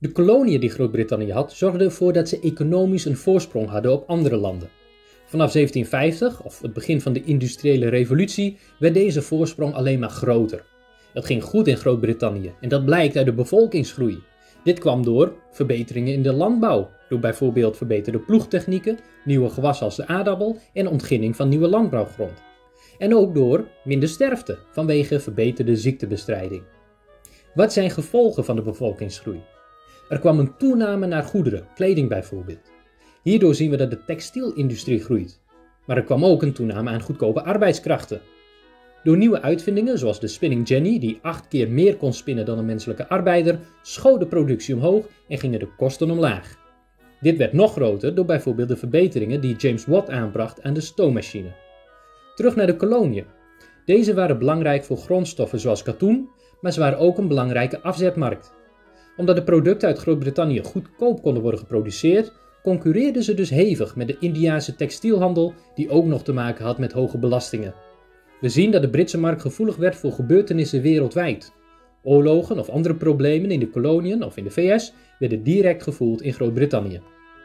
De koloniën die Groot-Brittannië had, zorgden ervoor dat ze economisch een voorsprong hadden op andere landen. Vanaf 1750, of het begin van de industriële revolutie, werd deze voorsprong alleen maar groter. Het ging goed in Groot-Brittannië en dat blijkt uit de bevolkingsgroei. Dit kwam door verbeteringen in de landbouw, door bijvoorbeeld verbeterde ploegtechnieken, nieuwe gewassen als de aardappel en ontginning van nieuwe landbouwgrond. En ook door minder sterfte vanwege verbeterde ziektebestrijding. Wat zijn gevolgen van de bevolkingsgroei? Er kwam een toename naar goederen, kleding bijvoorbeeld. Hierdoor zien we dat de textielindustrie groeit. Maar er kwam ook een toename aan goedkope arbeidskrachten. Door nieuwe uitvindingen, zoals de spinning jenny, die 8 keer meer kon spinnen dan een menselijke arbeider, schoot de productie omhoog en gingen de kosten omlaag. Dit werd nog groter door bijvoorbeeld de verbeteringen die James Watt aanbracht aan de stoommachine. Terug naar de koloniën. Deze waren belangrijk voor grondstoffen zoals katoen, maar ze waren ook een belangrijke afzetmarkt. Omdat de producten uit Groot-Brittannië goedkoop konden worden geproduceerd, concurreerden ze dus hevig met de Indiase textielhandel die ook nog te maken had met hoge belastingen. We zien dat de Britse markt gevoelig werd voor gebeurtenissen wereldwijd. Oorlogen of andere problemen in de koloniën of in de VS werden direct gevoeld in Groot-Brittannië.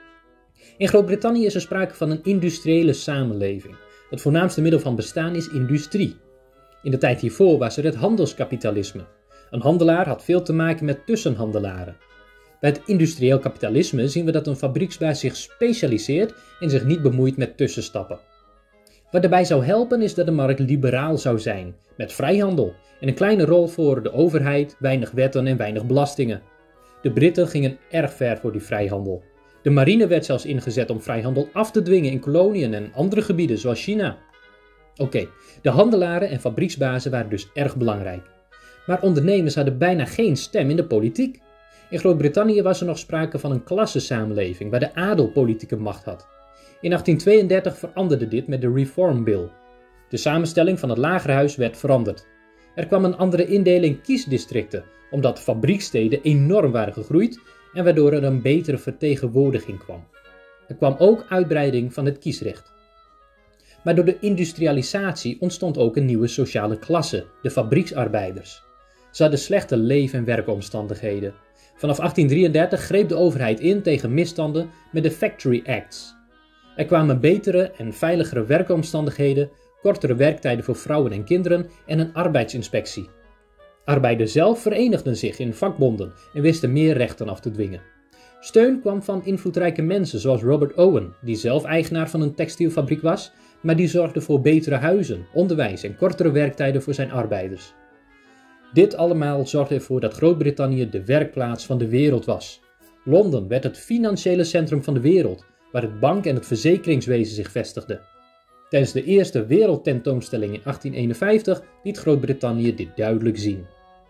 In Groot-Brittannië is er sprake van een industriële samenleving. Het voornaamste middel van bestaan is industrie. In de tijd hiervoor was er het handelskapitalisme. Een handelaar had veel te maken met tussenhandelaren. Bij het industrieel kapitalisme zien we dat een fabrieksbaas zich specialiseert en zich niet bemoeit met tussenstappen. Wat daarbij zou helpen is dat de markt liberaal zou zijn, met vrijhandel en een kleine rol voor de overheid, weinig wetten en weinig belastingen. De Britten gingen erg ver voor die vrijhandel. De marine werd zelfs ingezet om vrijhandel af te dwingen in koloniën en andere gebieden zoals China. Oké, de handelaren en fabrieksbazen waren dus erg belangrijk. Maar ondernemers hadden bijna geen stem in de politiek. In Groot-Brittannië was er nog sprake van een klassensamenleving waar de adel politieke macht had. In 1832 veranderde dit met de Reform Bill. De samenstelling van het lagerhuis werd veranderd. Er kwam een andere indeling kiesdistricten, omdat fabrieksteden enorm waren gegroeid en waardoor er een betere vertegenwoordiging kwam. Er kwam ook uitbreiding van het kiesrecht. Maar door de industrialisatie ontstond ook een nieuwe sociale klasse, de fabrieksarbeiders. Ze hadden slechte leef- en werkomstandigheden. Vanaf 1833 greep de overheid in tegen misstanden met de Factory Acts. Er kwamen betere en veiligere werkomstandigheden, kortere werktijden voor vrouwen en kinderen en een arbeidsinspectie. Arbeiders zelf verenigden zich in vakbonden en wisten meer rechten af te dwingen. Steun kwam van invloedrijke mensen zoals Robert Owen, die zelf eigenaar van een textielfabriek was, maar die zorgde voor betere huizen, onderwijs en kortere werktijden voor zijn arbeiders. Dit allemaal zorgde ervoor dat Groot-Brittannië de werkplaats van de wereld was. Londen werd het financiële centrum van de wereld, waar het bank- en het verzekeringswezen zich vestigden. Tijdens de eerste wereldtentoonstelling in 1851 liet Groot-Brittannië dit duidelijk zien.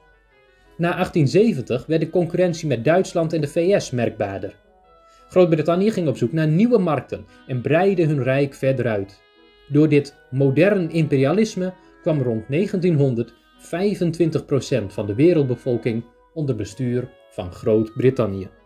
Na 1870 werd de concurrentie met Duitsland en de VS merkbaarder. Groot-Brittannië ging op zoek naar nieuwe markten en breidde hun rijk verder uit. Door dit modern imperialisme kwam rond 1900 25% van de wereldbevolking onder bestuur van Groot-Brittannië.